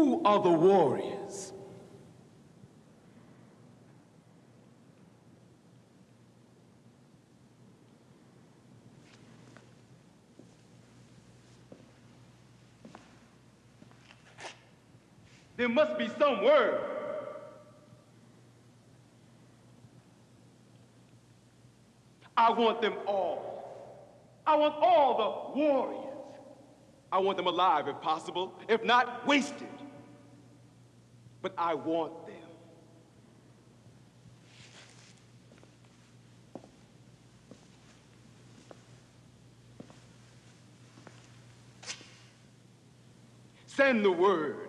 Who are the warriors? There must be some word. I want them all. I want all the warriors. I want them alive if possible, if not wasted. But I want them. Send the word.